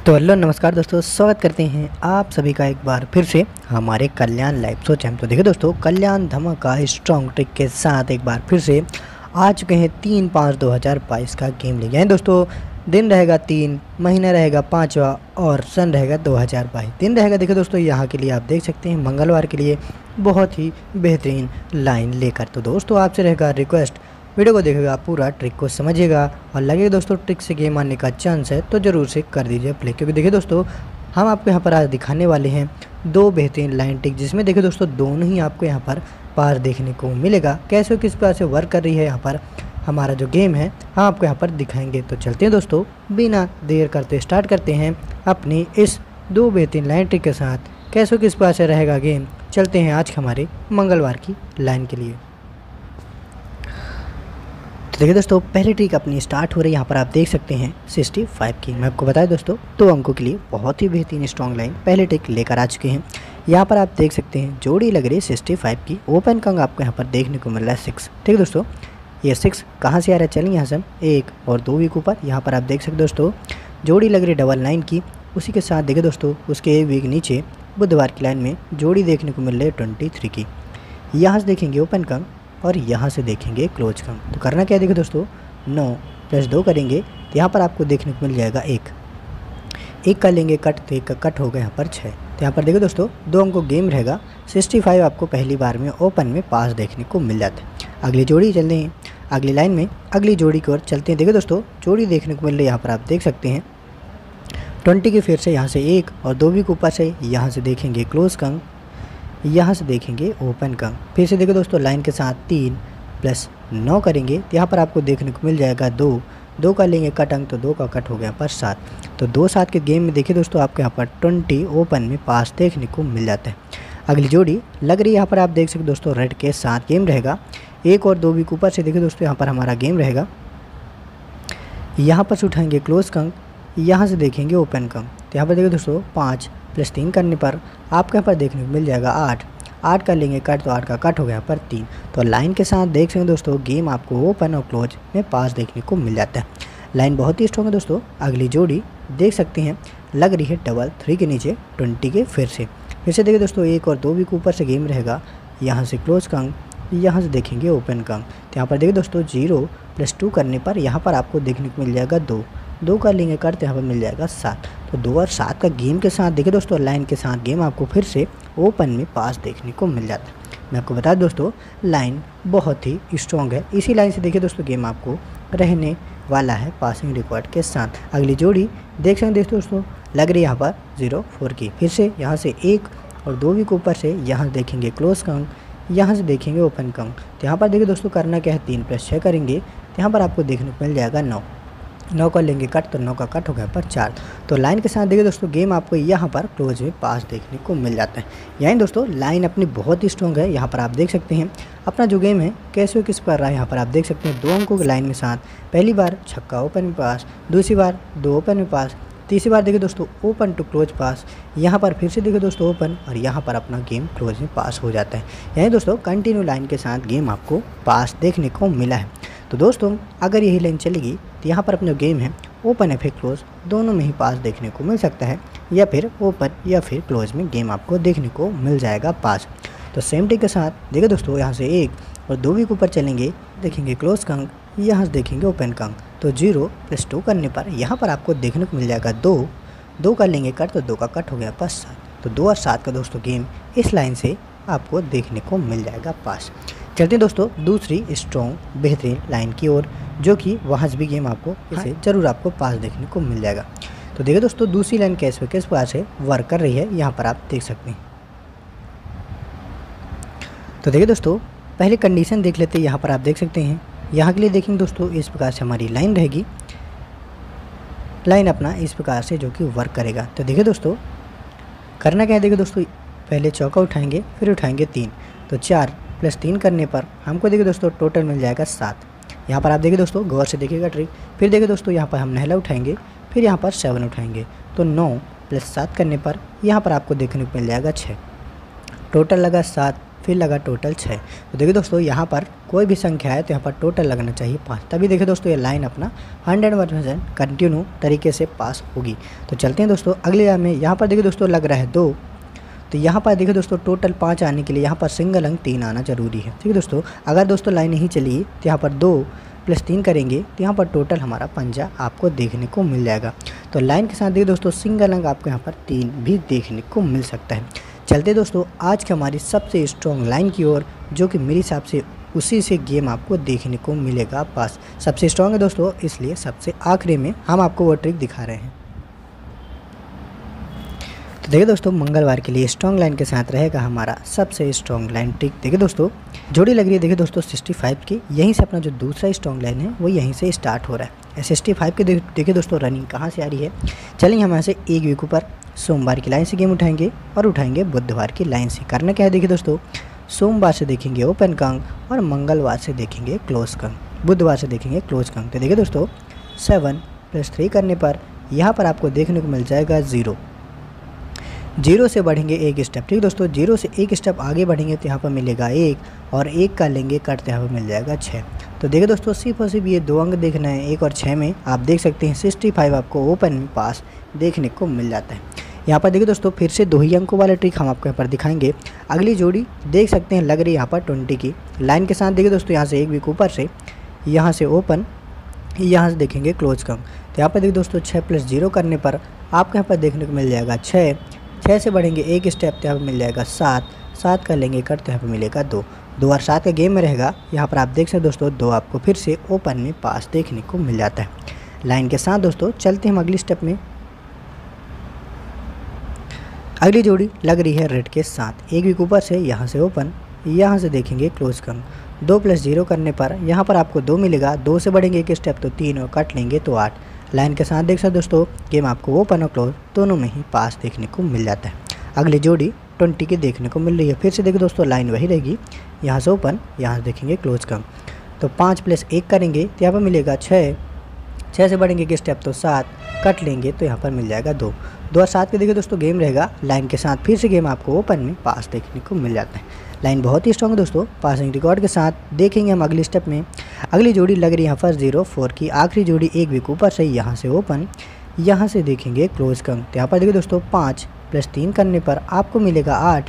तो हेलो नमस्कार दोस्तों, स्वागत करते हैं आप सभी का एक बार फिर से हमारे कल्याण लाइव सोच हम। तो देखिए दोस्तों, कल्याण धमाका स्ट्रॉन्ग ट्रिक के साथ एक बार फिर से आ चुके हैं 3/5/2022 का गेम लेके आए दोस्तों। दिन रहेगा 3, महीना रहेगा 5वां और सन रहेगा 2022। दिन रहेगा देखिए दोस्तों, यहाँ के लिए आप देख सकते हैं मंगलवार के लिए बहुत ही बेहतरीन लाइन लेकर। तो दोस्तों आपसे रहेगा रिक्वेस्ट, वीडियो को देखिएगा, आप पूरा ट्रिक को समझिएगा और लगेगा दोस्तों ट्रिक से गेम आने का चांस है तो ज़रूर से कर दीजिए प्ले। क्योंकि देखिए दोस्तों, हम आपको यहाँ पर आज दिखाने वाले हैं दो बेहतरीन लाइन ट्रिक, जिसमें देखिए दोस्तों दोनों ही आपको यहाँ पर पार देखने को मिलेगा। कैसे किस प्रकार से वर्क कर रही है यहाँ पर हमारा जो गेम है, हम आपको यहाँ पर दिखाएंगे। तो चलते हैं दोस्तों, बिना देर करते स्टार्ट करते हैं अपनी इस दो बेहतरीन लाइन ट्रिक के साथ। कैसे किस प्रकार से रहेगा गेम, चलते हैं आज हमारे मंगलवार की लाइन के लिए। तो देखिए दोस्तों, पहली ट्रिक अपनी स्टार्ट हो रही है। यहाँ पर आप देख सकते हैं 65 की। मैं आपको बताया दोस्तों 2 अंकों के लिए बहुत ही बेहतरीन स्ट्रॉन्ग लाइन पहले ट्रिक लेकर आ चुके हैं। यहाँ पर आप देख सकते हैं जोड़ी लग रही है 65 की। ओपन का अंक आपको यहाँ पर देखने को मिल रहा है 6। ठीक है दोस्तों, ये 6 कहाँ से आ रहा है, चलिए यहाँ से हम 1 और 2 वीक ऊपर यहाँ पर आप देख सकते दोस्तों जोड़ी लग रही है 999 की। उसी के साथ देखिए दोस्तों उसके 1 वीक नीचे बुधवार की लाइन में जोड़ी देखने को मिल रही है 23 की। यहाँ से देखेंगे ओपन का और यहाँ से देखेंगे क्लोज का। तो करना क्या है, देखो दोस्तों 9 + 2 करेंगे तो यहाँ पर आपको देखने को मिल जाएगा 1 कर लेंगे कट, तो 1 का कट होगा यहाँ पर 6। तो यहाँ पर देखो दोस्तों 2 अंकों गेम रहेगा 65 आपको पहली बार में ओपन में पास देखने को मिल जाता है। अगली जोड़ी चलते हैं, अगली लाइन में अगली जोड़ी की ओर चलते हैं। देखो दोस्तों जोड़ी देखने को मिल रही है, यहाँ पर आप देख सकते हैं 20 की। फिर से यहाँ से 1 और 2 भी ऊपर से यहाँ से देखेंगे क्लोज का, यहाँ से देखेंगे ओपन का। फिर से देखो दोस्तों लाइन के साथ 3 + 9 करेंगे तो यहाँ पर आपको देखने को मिल जाएगा 2 कर लेंगे कट अंक, तो 2 का कट हो गया पर 7। तो 2-7 के गेम में देखिए दोस्तों आपको यहाँ पर 20 ओपन में पास देखने को मिल जाता है। अगली जोड़ी लग रही है यहाँ पर आप देख सकते दोस्तों रेड के साथ गेम रहेगा 1 और 2 वीक ऊपर से। देखिए दोस्तों यहाँ पर हमारा गेम रहेगा, यहाँ पर से उठाएंगे क्लोज का अंक, यहाँ से देखेंगे ओपन का। तो यहाँ पर देखिए दोस्तों 5 + 3 करने पर आपको यहाँ पर देखने को मिल जाएगा 8 कर लेंगे कट, तो 8 का कट हो गया पर 3। तो लाइन के साथ देख सकते हैं दोस्तों गेम आपको ओपन और क्लोज में पास देखने को मिल जाता है। लाइन बहुत ही स्ट्रॉन्ग है दोस्तों। अगली जोड़ी देख सकते हैं लग रही है 3 के नीचे 20 के। फिर से देखिए दोस्तों 1 और 2 वीक ऊपर से गेम रहेगा, यहाँ से क्लोज का अंक, यहाँ से देखेंगे ओपन का अंक। तो यहाँ पर देखिए दोस्तों 0 + 2 करने पर यहाँ पर आपको देखने को मिल जाएगा 2 कर लेंगे कट, तो यहाँ पर मिल जाएगा 7। तो 2 और 7 का गेम के साथ देखिए दोस्तों लाइन के साथ गेम आपको फिर से ओपन में पास देखने को मिल जाता है। मैं आपको बता दूं दोस्तों लाइन बहुत ही स्ट्रॉन्ग है। इसी लाइन से देखिए दोस्तों गेम आपको रहने वाला है पासिंग रिकॉर्ड के साथ। अगली जोड़ी देख सकते हैं दोस्तों लग रही है यहाँ पर 0-4 की। फिर से यहाँ से 1 और 2 वीक ऊपर से यहाँ से देखेंगे क्लोज का अंक, यहाँ से देखेंगे ओपन का अंक। तो यहाँ पर देखिए दोस्तों करना क्या है, 3 + 6 करेंगे तो यहाँ पर आपको देखने को मिल जाएगा 9 कर लेंगे कट, तो 9 का कट हो गया पर 4। तो लाइन के साथ देखिए दोस्तों गेम आपको यहाँ पर क्लोज में पास देखने को मिल जाता है। यानी दोस्तों लाइन अपनी बहुत ही स्ट्रॉन्ग है। यहाँ पर आप देख सकते हैं अपना जो गेम है कैसे किस पर रहा है। यहाँ पर आप देख सकते हैं 2 अंकों की लाइन में साथ पहली बार छक्का ओपन में पास, दूसरी बार 2 ओपन में पास, तीसरी बार देखिए दोस्तों ओपन टू क्लोज पास, यहाँ पर फिर से देखिए दोस्तों ओपन और यहाँ पर अपना गेम क्लोज में पास हो जाता है। यानी दोस्तों कंटिन्यू लाइन के साथ गेम आपको पास देखने को मिला है। तो दोस्तों अगर यही लाइन चलेगी तो यहाँ पर अपना गेम है ओपन या फिर क्लोज दोनों में ही पास देखने को मिल सकता है, या फिर ओपन या फिर क्लोज में गेम आपको देखने को मिल जाएगा पास। तो सेम ट्रिक के साथ देखिए दोस्तों यहाँ से 1 और 2 वीक ऊपर चलेंगे, देखेंगे क्लोज का अंक, यहाँ से देखेंगे ओपन का अंक। तो 0 + 2 करने पर यहाँ पर आपको देखने को मिल जाएगा 2 कर लेंगे कट, तो 2 का कट हो गया पर 7। तो 2 और 7 का दोस्तों गेम इस लाइन से आपको देखने को मिल जाएगा पास। चलते हैं दोस्तों दूसरी स्ट्रॉन्ग बेहतरीन लाइन की ओर, जो कि वहाँ से भी गेम आपको इसे ज़रूर आपको पास देखने को मिल जाएगा। तो देखिए दोस्तों दूसरी लाइन किस प्रकार से वर्क कर रही है यहाँ पर आप देख सकते हैं। तो देखिए दोस्तों पहले कंडीशन देख लेते हैं। यहाँ पर आप देख सकते हैं यहाँ के लिए देखेंगे दोस्तों इस प्रकार से हमारी लाइन रहेगी, लाइन अपना इस प्रकार से जो कि वर्क करेगा। तो देखिए दोस्तों करना क्या है, देखिए दोस्तों पहले चौका उठाएंगे फिर उठाएंगे 3, तो 4 + 3 करने पर हमको देखिए दोस्तों टोटल मिल जाएगा 7। यहाँ पर आप देखिए दोस्तों गौर से देखिएगा ट्रिक। फिर देखिए दोस्तों यहाँ पर हम नहला उठाएंगे, फिर यहाँ पर 7 उठाएंगे, तो 9 + 7 करने पर यहाँ पर आपको देखने को मिल जाएगा 6। टोटल लगा 7 फिर लगा टोटल 6। तो देखिए दोस्तों यहाँ पर कोई भी संख्या है तो यहाँ पर टोटल लगना चाहिए 5, तभी देखिए दोस्तों ये लाइन अपना 100% कंटिन्यू तरीके से पास होगी। तो चलते हैं दोस्तों अगले लाइन में। यहाँ पर देखिए दोस्तों लग रहा है 2, तो यहाँ पर देखिए दोस्तों टोटल 5 आने के लिए यहाँ पर सिंगल अंक 3 आना जरूरी है। ठीक है दोस्तों, अगर दोस्तों लाइन नहीं चली तो यहाँ पर 2 + 3 करेंगे तो यहाँ पर टोटल हमारा पंजा आपको देखने को मिल जाएगा। तो लाइन के साथ देखिए दोस्तों सिंगल अंक आपको यहाँ पर 3 भी देखने को मिल सकता है। चलते दोस्तों आज की हमारी सबसे स्ट्रॉन्ग लाइन की ओर, जो कि मेरे हिसाब से उसी से गेम आपको देखने को मिलेगा पास। सबसे स्ट्रॉन्ग है दोस्तों, इसलिए सबसे आखिरी में हम आपको वो ट्रिक दिखा रहे हैं। तो देखिए दोस्तों मंगलवार के लिए स्ट्रॉन्ग लाइन के साथ रहेगा हमारा सबसे स्ट्रॉन्ग लाइन ट्रिक। देखिए दोस्तों जोड़ी लग रही है, देखिए दोस्तों 65 की, यहीं से अपना जो दूसरा स्ट्रॉन्ग लाइन है वो यहीं से स्टार्ट हो रहा है। 65 के देखिए दोस्तों रनिंग कहाँ से आ रही है। चलेंगे हम यहाँ से एक वीक ऊपर सोमवार की लाइन से गेम उठाएंगे और उठाएंगे बुधवार की लाइन से। करना क्या है देखिए दोस्तों, सोमवार से देखेंगे ओपन कंक और मंगलवार से देखेंगे क्लोज कंक, बुधवार से देखेंगे क्लोज कंक। तो देखिए दोस्तों 7 + 3 करने पर यहाँ पर आपको देखने को मिल जाएगा 0। 0 से बढ़ेंगे एक स्टेप। ठीक दोस्तों, 0 से एक स्टेप आगे बढ़ेंगे तो यहाँ पर मिलेगा 1 और 1 का लेंगे कट तो यहाँ पर मिल जाएगा 6। तो देखिए दोस्तों सिर्फ और सिर्फ ये 2 अंक देखना है, 1 और 6 में आप देख सकते हैं 65 आपको ओपन में पास देखने को मिल जाता है। यहाँ पर देखिए दोस्तों फिर से 2 ही अंकों वाला ट्रिक हम आपको यहाँ पर दिखाएंगे। अगली जोड़ी देख सकते हैं लग रही है यहाँ पर 20 की लाइन के साथ। देखिए दोस्तों यहाँ से एक वीक ऊपर से यहाँ से ओपन, यहाँ से देखेंगे क्लोज कंक। तो यहाँ पर देखिए दोस्तों 6 + 0 करने पर आपको यहाँ पर देखने को मिल जाएगा 6। 6 से बढ़ेंगे एक स्टेप तो यहाँ पर मिल जाएगा 7। 7 का लेंगे कट तो यहाँ पर मिलेगा 2। 2 और 7 का गेम में रहेगा। यहाँ पर आप देख सकते हैं दोस्तों 2 आपको फिर से ओपन में पास देखने को मिल जाता है। लाइन के साथ दोस्तों चलते हैं हम अगली स्टेप में। अगली जोड़ी लग रही है रेड के साथ, एक वीक ऊपर से यहाँ से ओपन, यहाँ से देखेंगे क्लोज कंक। 2 + 0 करने पर यहाँ पर आपको 2 मिलेगा। 2 से बढ़ेंगे एक स्टेप तो 3 और कट लेंगे तो 8। लाइन के साथ देख सकते दोस्तों गेम आपको ओपन और क्लोज दोनों में ही पास देखने को मिल जाता है। अगली जोड़ी 20 की देखने को मिल रही है। फिर से देखिए दोस्तों लाइन वही रहेगी, यहाँ से ओपन, यहाँ से देखेंगे क्लोज कंक। तो 5 + 1 करेंगे तो यहाँ पर मिलेगा 6। 6 से बढ़ेंगे एक स्टेप तो 7, कट लेंगे तो यहाँ पर मिल जाएगा 2। 2 और 7 के देखिए दोस्तों गेम रहेगा। लाइन के साथ फिर से गेम आपको ओपन में पास देखने को मिल जाता है। लाइन बहुत ही स्ट्रॉन्ग है दोस्तों, पासिंग रिकॉर्ड के साथ देखेंगे हम अगली स्टेप में। अगली जोड़ी लग रही है यहाँ पर 0-4 की, आखिरी जोड़ी एक वीक ऊपर से यहाँ से ओपन, यहाँ से देखेंगे क्लोज कंक। तो यहाँ पर देखिए दोस्तों 5 + 3 करने पर आपको मिलेगा 8।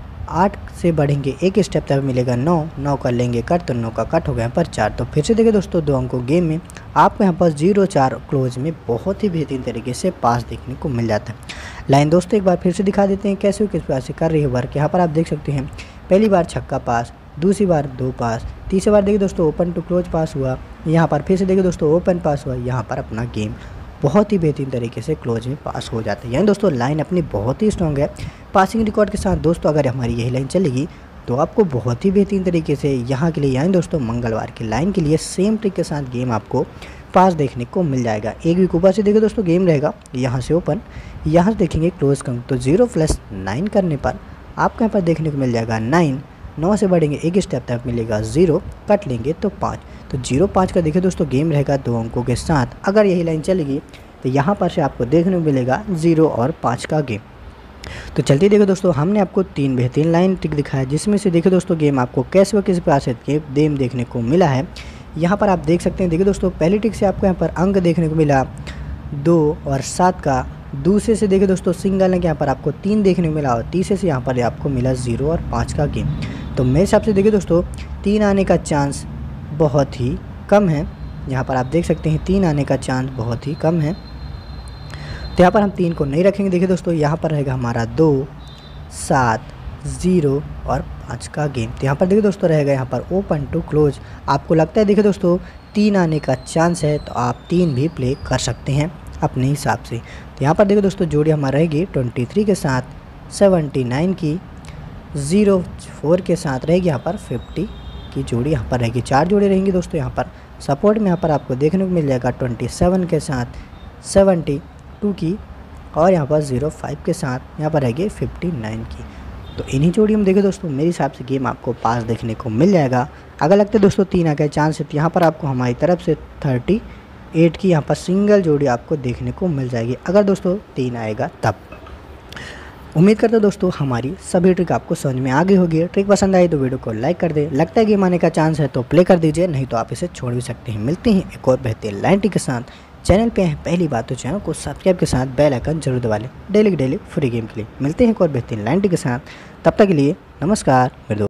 8 से बढ़ेंगे एक स्टेप तक मिलेगा 9। 9 का लेंगे कट तो 9 का कट हो गया यहाँ पर 4। तो फिर से देखिए दोस्तों 2 अंकों गेम में आपको यहाँ पर 0-4 क्लोज में बहुत ही बेहतरीन तरीके से पास देखने को मिल जाता है। लाइन दोस्तों एक बार फिर से दिखा देते हैं कैसे किस प्रकार से कर रही है वर्क। यहाँ पर आप देख सकते हैं पहली बार छक्का पास, दूसरी बार 2 पास, तीसरी बार देखिए दोस्तों ओपन टू क्लोज पास हुआ, यहाँ पर फिर से देखिए दोस्तों ओपन पास हुआ, यहाँ पर अपना गेम बहुत ही बेहतरीन तरीके से क्लोज में पास हो जाता है। यानी दोस्तों लाइन अपनी बहुत ही स्ट्रॉन्ग है पासिंग रिकॉर्ड के साथ। दोस्तों अगर हमारी यही लाइन चलेगी तो आपको बहुत ही बेहतरीन तरीके से यहाँ के लिए, यानी दोस्तों मंगलवार की लाइन के लिए सेम ट्रिक के साथ गेम आपको पास देखने को मिल जाएगा। एक वीक ऊपर से देखिए दोस्तों गेम रहेगा, यहाँ से ओपन, यहाँ से देखेंगे क्लोज कंक। तो 0 + 9 करने पर आपको यहाँ पर देखने को मिल जाएगा 9। 9 से बढ़ेंगे एक स्टेप तक मिलेगा 0, कट लेंगे तो 5। तो 0-5 का देखिए दोस्तों गेम रहेगा 2 अंकों के साथ। अगर यही लाइन चलेगी तो यहाँ पर से आपको देखने को मिलेगा 0 और 5 का गेम। तो चलते देखो दोस्तों हमने आपको 3 बेहतरीन लाइन ट्रिक दिखाया, जिसमें से देखिए दोस्तों गेम आपको कैसे व किस प्रकार से गेम देखने को मिला है। यहाँ पर आप देख सकते हैं देखिए दोस्तों पहली ट्रिक से आपको यहाँ पर अंक देखने को मिला 2 और 7 का। दूसरे से देखिए दोस्तों सिंगल अंक यहाँ पर आपको 3 देखने को मिला और तीसरे से यहाँ पर आपको मिला 0 और 5 का गेम। तो मेरे हिसाब से देखिए दोस्तों 3 आने का चांस बहुत ही कम है। यहाँ पर आप देख सकते हैं 3 आने का चांस बहुत ही कम है। तो यहाँ पर हम 3 को नहीं रखेंगे। देखिए दोस्तों यहाँ पर रहेगा हमारा 2, 7, 0 और 5 का गेम। तो यहाँ पर देखिए दोस्तों रहेगा यहाँ पर ओपन टू क्लोज। आपको लगता है देखिए दोस्तों 3 आने का चांस है तो आप 3 भी प्ले कर सकते हैं अपने हिसाब से। तो यहाँ पर देखिए दोस्तों जोड़ी हमारा रहेगी 23 के साथ 79 की, 0-4 के साथ रहेगी यहाँ पर 50 की जोड़ी यहाँ पर रहेगी। 4 जोड़ी रहेंगी दोस्तों यहाँ पर सपोर्ट में। यहाँ पर आपको देखने को मिल जाएगा 27 के साथ 72 की और यहाँ पर 05 के साथ यहाँ पर रहेगी 59 की। तो इन्हीं जोड़ी में देखिए दोस्तों मेरे हिसाब से गेम आपको पास देखने को मिल जाएगा। अगर लगता है दोस्तों 3 आ गए चांस है तो यहाँ पर आपको हमारी तरफ से 38 की यहाँ पर सिंगल जोड़ी आपको देखने को मिल जाएगी, अगर दोस्तों 3 आएगा तब। उम्मीद करता हूँ दोस्तों हमारी सभी ट्रिक आपको समझ में आ गई होगी। ट्रिक पसंद आई तो वीडियो को लाइक कर दे, लगता है गेम आने का चांस है तो प्ले कर दीजिए, नहीं तो आप इसे छोड़ भी सकते हैं। मिलते हैं एक और बेहतरीन लाइन ट्रिक के साथ। चैनल पे हैं पहली बात तो चैनल को सब्सक्राइब के साथ बेल आइकन जरूर दबा लें डेली फ्री गेम के लिए। मिलते हैं एक और बेहतरीन लाइन ट्रिक के साथ, तब तक के लिए नमस्कार मेरे दोस्त।